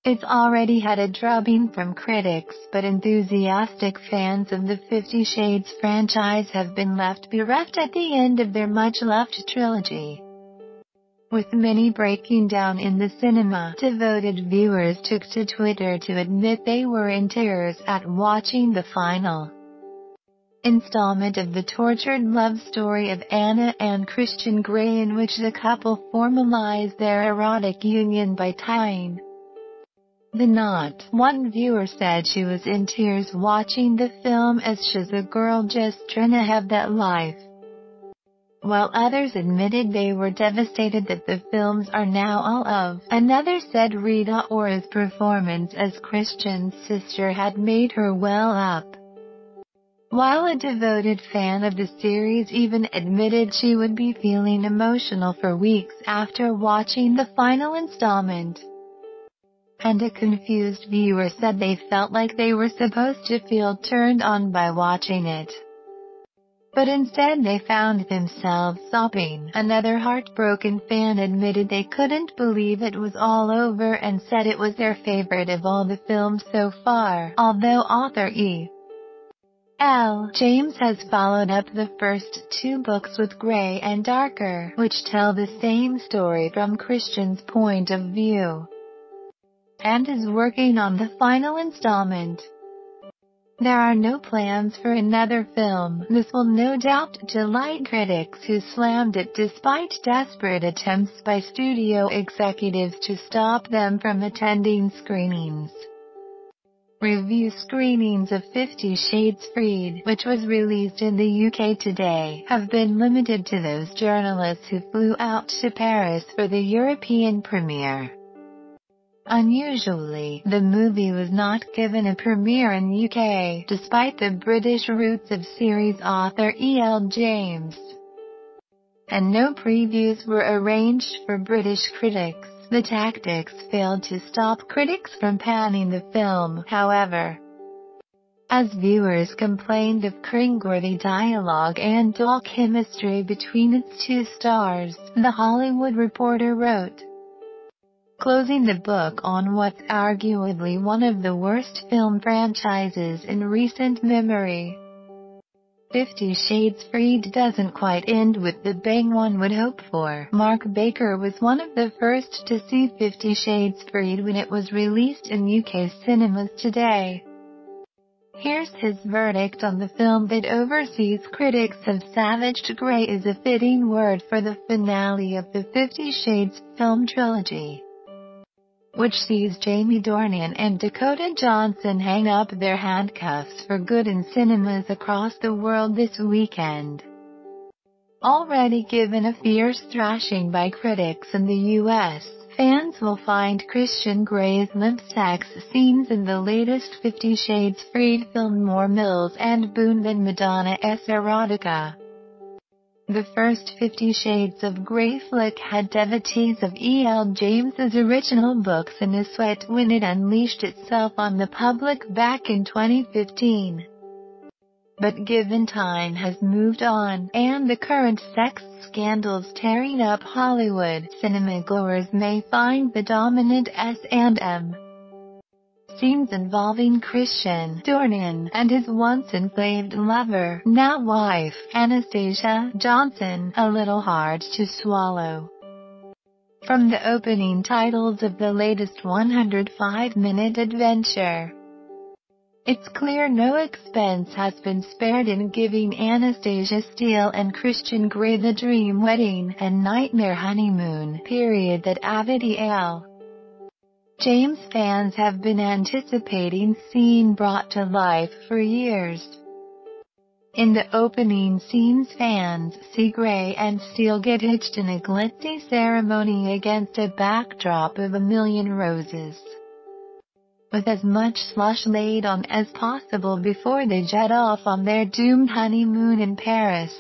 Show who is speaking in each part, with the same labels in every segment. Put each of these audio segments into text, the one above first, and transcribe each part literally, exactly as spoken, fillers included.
Speaker 1: It's already had a drubbing from critics, but enthusiastic fans of the Fifty Shades franchise have been left bereft at the end of their much-loved trilogy. With many breaking down in the cinema, devoted viewers took to Twitter to admit they were in tears at watching the final installment of the tortured love story of Anna and Christian Grey, in which the couple formalized their erotic union by tying the knot. One viewer said she was in tears watching the film as she's a girl just trying to have that life, while others admitted they were devastated that the films are now all of. Another said Rita Ora's performance as Christian's sister had made her well up, while a devoted fan of the series even admitted she would be feeling emotional for weeks after watching the final installment. And a confused viewer said they felt like they were supposed to feel turned on by watching it, but instead they found themselves sobbing. Another heartbroken fan admitted they couldn't believe it was all over and said it was their favorite of all the films so far, although author E. L. James has followed up the first two books with Grey and Darker, which tell the same story from Christian's point of view, and is working on the final installment. There are no plans for another film. This will no doubt delight critics who slammed it despite desperate attempts by studio executives to stop them from attending screenings. Review screenings of Fifty Shades Freed, which was released in the U K today, have been limited to those journalists who flew out to Paris for the European premiere. Unusually, the movie was not given a premiere in U K, despite the British roots of series author E. L. James, and no previews were arranged for British critics. The tactics failed to stop critics from panning the film, however, as viewers complained of cringeworthy dialogue and dull chemistry between its two stars, The Hollywood Reporter wrote. Closing the book on what's arguably one of the worst film franchises in recent memory, Fifty Shades Freed doesn't quite end with the bang one would hope for. Mark Baker was one of the first to see Fifty Shades Freed when it was released in U K cinemas today. Here's his verdict on the film that overseas critics have savaged. Grey is a fitting word for the finale of the Fifty Shades film trilogy, which sees Jamie Dornan and Dakota Johnson hang up their handcuffs for good in cinemas across the world this weekend. Already given a fierce thrashing by critics in the U S, fans will find Christian Grey's limp sex scenes in the latest Fifty Shades Freed film more Mills and Boon than Madonna's erotica. The first Fifty Shades of Grey flick had devotees of E. L. James's original books in a sweat when it unleashed itself on the public back in twenty fifteen. But given time has moved on, and the current sex scandals tearing up Hollywood, cinemagoers may find the dominant S and M scenes involving Christian Dornan and his once enslaved lover, now wife, Anastasia Johnson, a little hard to swallow. From the opening titles of the latest one hundred five minute adventure, it's clear no expense has been spared in giving Anastasia Steele and Christian Grey the dream wedding and nightmare honeymoon period that avid E. L. James fans have been anticipating seeing brought to life for years. In the opening scenes, fans see Grey and Steele get hitched in a glitzy ceremony against a backdrop of a million roses, with as much slush laid on as possible before they jet off on their doomed honeymoon in Paris.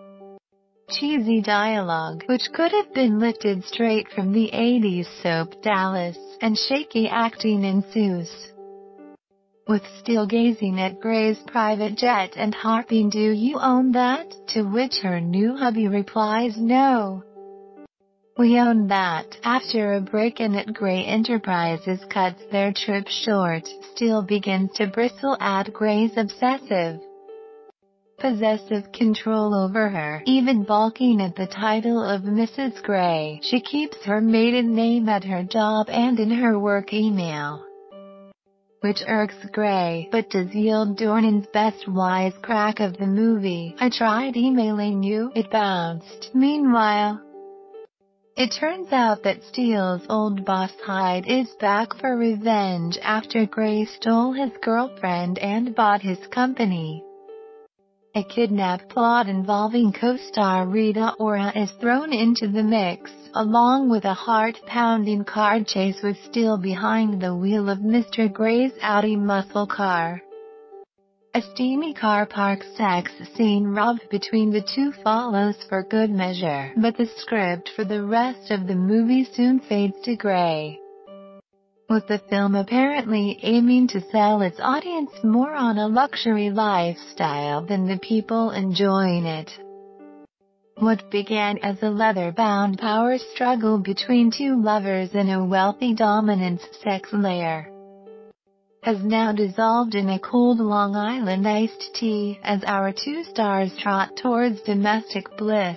Speaker 1: Cheesy dialogue, which could have been lifted straight from the eighties soap Dallas, and shaky acting ensues, with Steele gazing at Grey's private jet and harping, "Do you own that?" to which her new hubby replies, "No." We own that. After a break-in at Grey Enterprises cuts their trip short, Steele begins to bristle at Grey's obsessive, possessive control over her, even balking at the title of Missus Grey. She keeps her maiden name at her job and in her work email, which irks Grey, but does yield Dornan's best wisecrack of the movie. "I tried emailing you, it bounced." Meanwhile, it turns out that Steele's old boss Hyde is back for revenge after Grey stole his girlfriend and bought his company. A kidnap plot involving co-star Rita Ora is thrown into the mix, along with a heart-pounding car chase with Steele behind the wheel of Mister Grey's Audi muscle car. A steamy car park sex scene robbed between the two follows for good measure, but the script for the rest of the movie soon fades to gray, with the film apparently aiming to sell its audience more on a luxury lifestyle than the people enjoying it. What began as a leather-bound power struggle between two lovers in a wealthy dominance sex lair has now dissolved in a cold Long Island iced tea as our two stars trot towards domestic bliss.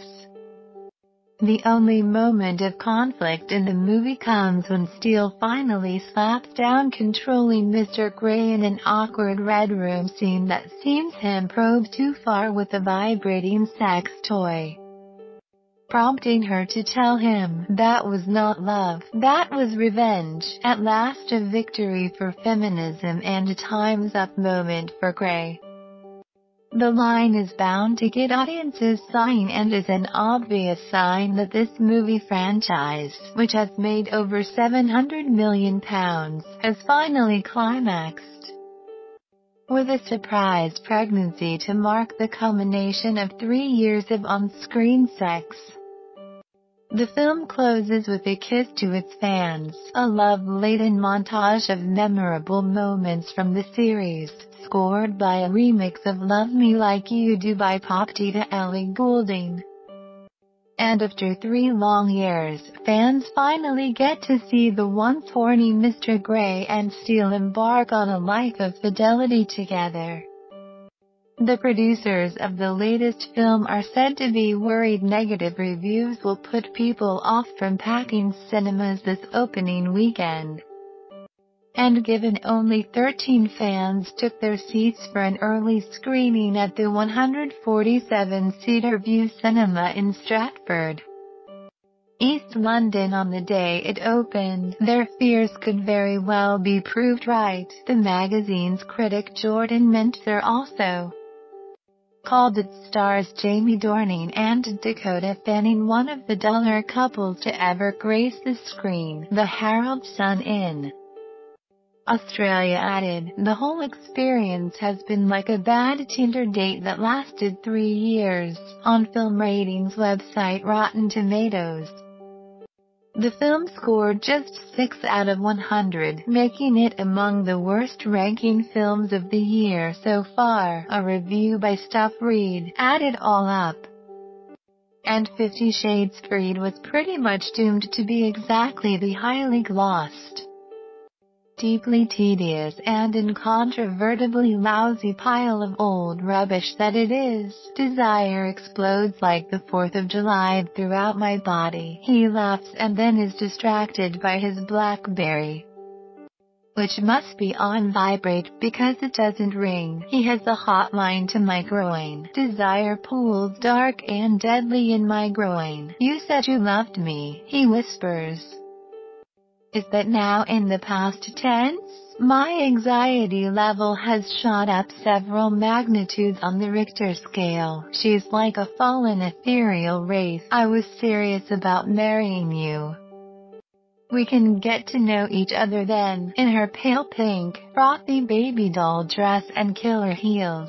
Speaker 1: The only moment of conflict in the movie comes when Steele finally slaps down controlling Mister Grey in an awkward red room scene that sees him probe too far with a vibrating sex toy, prompting her to tell him that was not love, that was revenge. At last, a victory for feminism and a time's up moment for Grey. The line is bound to get audiences sighing and is an obvious sign that this movie franchise, which has made over seven hundred million pounds, has finally climaxed, with a surprise pregnancy to mark the culmination of three years of on-screen sex. The film closes with a kiss to its fans, a love-laden montage of memorable moments from the series, scored by a remix of Love Me Like You Do by pop diva Ellie Goulding. And after three long years, fans finally get to see the once horny Mister Grey and Steele embark on a life of fidelity together. The producers of the latest film are said to be worried negative reviews will put people off from packing cinemas this opening weekend. And given only thirteen fans took their seats for an early screening at the one hundred forty-seven seater View Cinema in Stratford, East London on the day it opened, their fears could very well be proved right. The magazine's critic Jordan Mintzer also called its stars Jamie Dornan and Dakota Fanning one of the duller couples to ever grace the screen. The Herald Sun in Australia added, "The whole experience has been like a bad Tinder date that lasted three years." On film ratings website Rotten Tomatoes, the film scored just six out of one hundred, making it among the worst-ranking films of the year so far. A review by Stuff Read added all up, and Fifty Shades Freed was pretty much doomed to be exactly the highly glossed, deeply tedious and incontrovertibly lousy pile of old rubbish that it is. Desire explodes like the fourth of July throughout my body. He laughs and then is distracted by his BlackBerry, which must be on vibrate because it doesn't ring. He has a hotline to my groin. Desire pools dark and deadly in my groin. "You said you loved me," he whispers. Is that now in the past tense? My anxiety level has shot up several magnitudes on the Richter scale. She's like a fallen ethereal wraith. I was serious about marrying you. We can get to know each other then. In her pale pink, frothy baby doll dress and killer heels,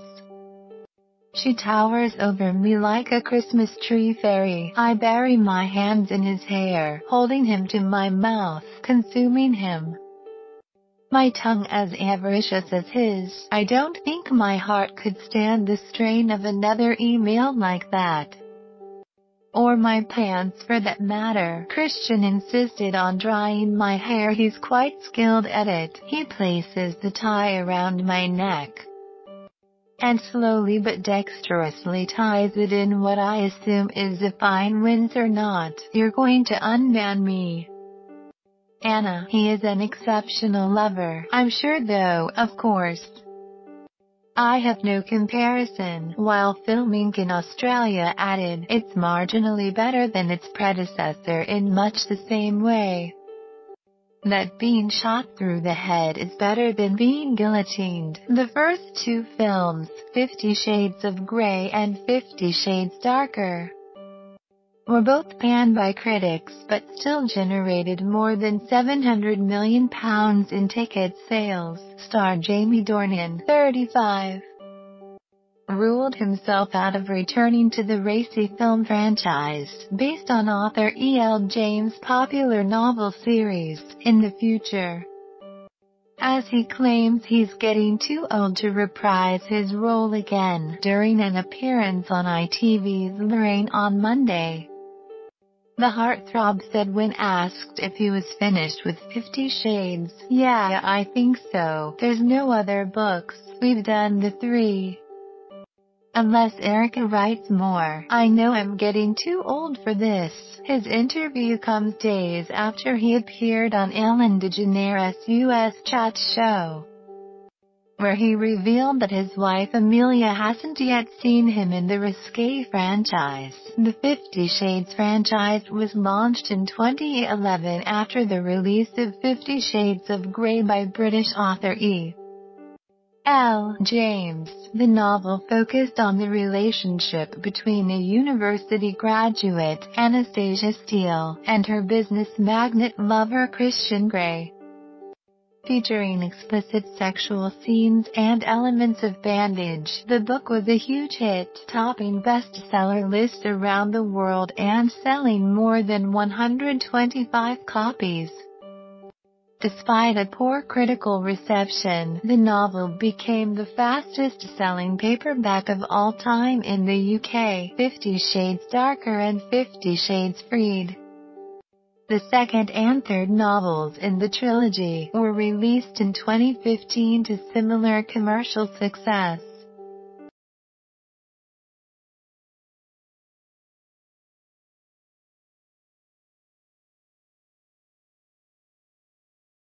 Speaker 1: she towers over me like a Christmas tree fairy. I bury my hands in his hair, holding him to my mouth, consuming him, my tongue as avaricious as his. I don't think my heart could stand the strain of another email like that. or my pants for that matter. Christian insisted on drying my hair. He's quite skilled at it. He places the tie around my neck and slowly but dexterously ties it in what I assume is a fine Windsor knot. You're going to unman me, Anna. He is an exceptional lover. I'm sure, though, of course, I have no comparison. While filming in Australia added, it's marginally better than its predecessor in much the same way that being shot through the head is better than being guillotined. The first two films, Fifty Shades of Grey and Fifty Shades Darker, were both panned by critics but still generated more than seven hundred million pounds in ticket sales. Star Jamie Dornan, thirty-five, ruled himself out of returning to the racy film franchise, based on author E L James' popular novel series, in the future, as he claims he's getting too old to reprise his role again. During an appearance on I T V's Lorraine on Monday, the heartthrob said when asked if he was finished with Fifty Shades, "Yeah, I think so. There's no other books. We've done the three. Unless Erica writes more. I know I'm getting too old for this." His interview comes days after he appeared on Ellen DeGeneres' U S Chat show, where he revealed that his wife Amelia hasn't yet seen him in the risque franchise. The Fifty Shades franchise was launched in twenty eleven after the release of Fifty Shades of Grey by British author E L James. The novel focused on the relationship between a university graduate, Anastasia Steele, and her business magnate lover Christian Grey, featuring explicit sexual scenes and elements of bandage. The book was a huge hit, topping bestseller lists around the world and selling more than one hundred twenty-five copies. Despite a poor critical reception, the novel became the fastest-selling paperback of all time in the U K. Fifty Shades Darker and Fifty Shades Freed, the second and third novels in the trilogy, were released in twenty fifteen to similar commercial success.